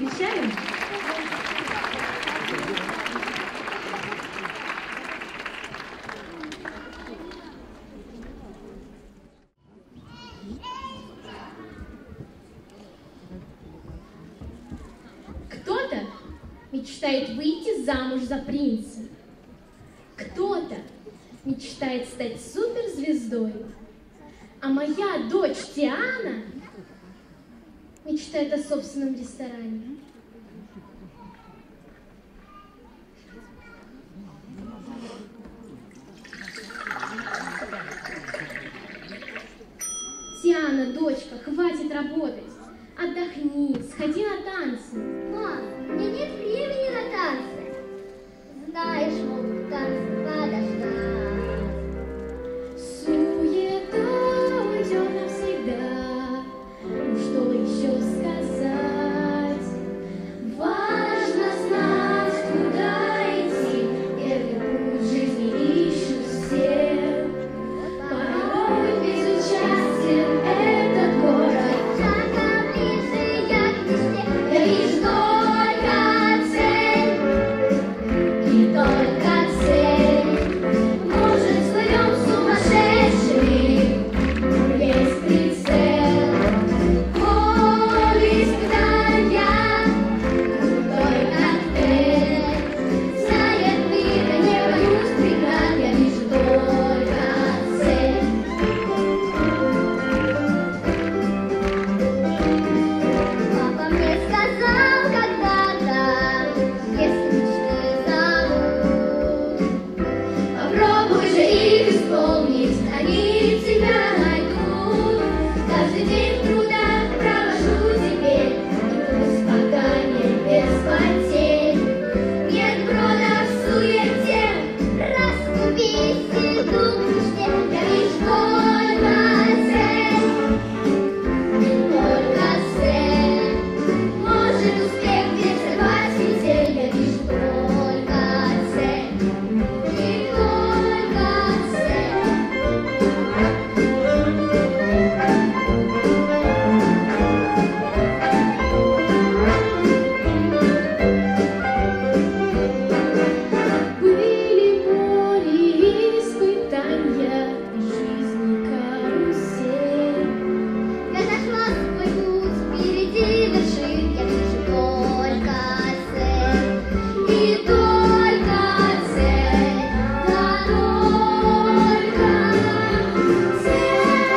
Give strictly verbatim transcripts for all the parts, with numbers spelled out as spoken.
встречали? Кто-то мечтает выйти замуж за принца. Кто-то мечтает стать суперзвездой. А моя дочь Тиана мечтает о собственном ресторане. Тиана, дочка, хватит работать. Отдохни, сходи на танцы. Мам, у меня нет времени на танцы. Знаешь, могут танцы подождать. Суета уйдет навсегда. Ну что еще сказать? Важно знать, куда идти. Первый путь жизни ищут все. Порой безучастен этот город. Шагом ближе я к мечте. Я вижу только цель, и только цель. Может, своем сумасшедший, но есть прицел. Поле испытания, крутой коктейль. Знает мир, я не боюсь преград, я вижу только цель. Папа мне сказал когда-то, если мечты зовут, Попробуй же их исполнить, они тебя найдут. Каждый день в трудах провожу теперь, и пусть пока не без потерь. Нет брода в суете, расступись и дух в мечте. я вижу только цель, только цель. Может успех где-то рвать метель, я вижу только цель, и только цель. Были море и испытания, жизни карусель. Я нашла свой путь, впереди вершин, я вижу только цель. И только цель, да только цель.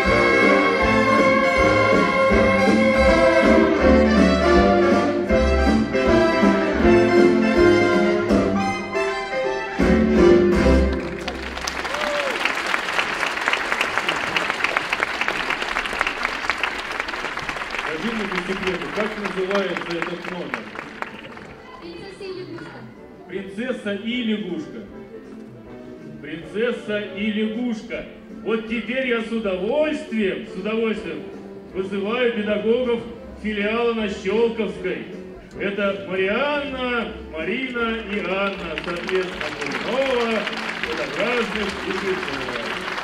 Скажи мне по секрету, как называется этот номер? Принцесса и лягушка. Принцесса и лягушка. Принцесса и лягушка. Вот теперь я с удовольствием, с удовольствием вызываю педагогов филиала на Щелковской. Это Марианна, Марина и Анна, соответственно, Кулинова, Водогражных и Кузнецова.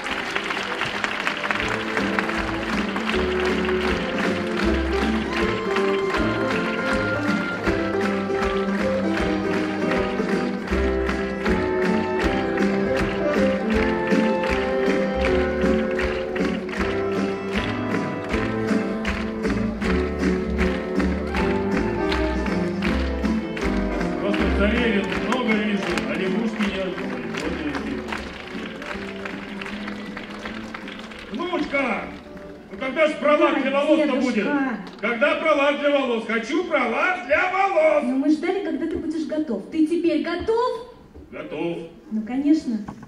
Просто царевин много вижу, а лягушки ни одной. Вот и видно. Внучка! Ну когда ж пролак для волос-то будет? Дедушка. Когда пролак для волос? Хочу пролак для волос! Но мы ждали, когда ты будешь готов. Ты теперь готов? Готов. Ну, конечно.